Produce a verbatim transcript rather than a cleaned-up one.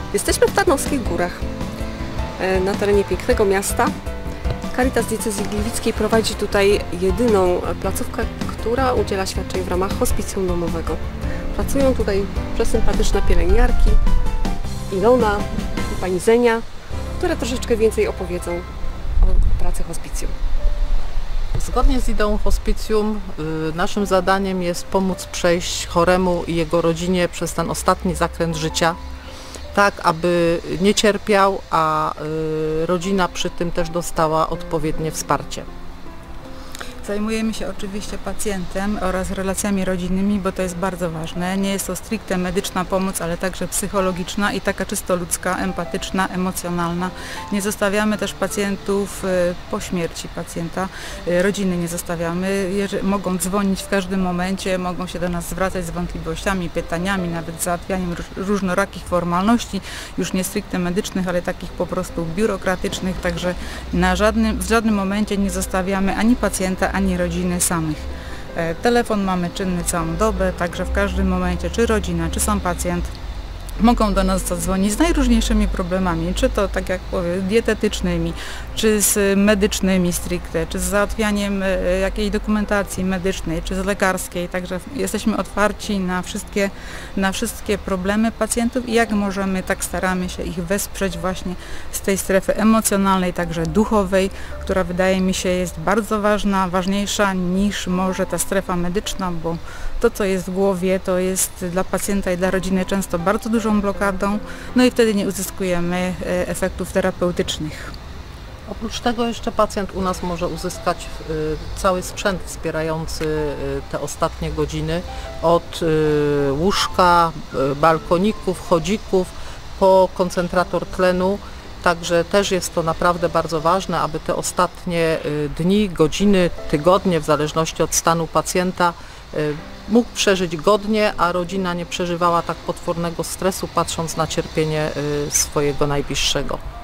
Jesteśmy w Tarnowskich Górach, na terenie pięknego miasta. Caritas Diecezji Gliwickiej prowadzi tutaj jedyną placówkę, która udziela świadczeń w ramach hospicjum domowego. Pracują tutaj przesympatyczne pielęgniarki, Ilona i pani Zenia, które troszeczkę więcej opowiedzą o pracy hospicjum. Zgodnie z ideą hospicjum naszym zadaniem jest pomóc przejść choremu i jego rodzinie przez ten ostatni zakręt życia, tak aby nie cierpiał, a rodzina przy tym też dostała odpowiednie wsparcie. Zajmujemy się oczywiście pacjentem oraz relacjami rodzinnymi, bo to jest bardzo ważne. Nie jest to stricte medyczna pomoc, ale także psychologiczna i taka czysto ludzka, empatyczna, emocjonalna. Nie zostawiamy też pacjentów po śmierci pacjenta. Rodziny nie zostawiamy. Mogą dzwonić w każdym momencie, mogą się do nas zwracać z wątpliwościami, pytaniami, nawet załatwianiem różnorakich formalności, już nie stricte medycznych, ale takich po prostu biurokratycznych. Także na żadnym, w żadnym momencie nie zostawiamy ani pacjenta, ani rodziny samych. Telefon mamy czynny całą dobę, także w każdym momencie, czy rodzina, czy sam pacjent mogą do nas zadzwonić z najróżniejszymi problemami, czy to, tak jak powiem, dietetycznymi, czy z medycznymi stricte, czy z załatwianiem jakiejś dokumentacji medycznej, czy z lekarskiej, także jesteśmy otwarci na wszystkie, na wszystkie problemy pacjentów i jak możemy, tak staramy się ich wesprzeć właśnie z tej strefy emocjonalnej, także duchowej, która wydaje mi się jest bardzo ważna, ważniejsza niż może ta strefa medyczna, bo to, co jest w głowie, to jest dla pacjenta i dla rodziny często bardzo dużą blokadą, no i wtedy nie uzyskujemy efektów terapeutycznych. Oprócz tego jeszcze pacjent u nas może uzyskać cały sprzęt wspierający te ostatnie godziny, od łóżka, balkoników, chodzików po koncentrator tlenu. Także też jest to naprawdę bardzo ważne, aby te ostatnie dni, godziny, tygodnie, w zależności od stanu pacjenta, mógł przeżyć godnie, a rodzina nie przeżywała tak potwornego stresu, patrząc na cierpienie swojego najbliższego.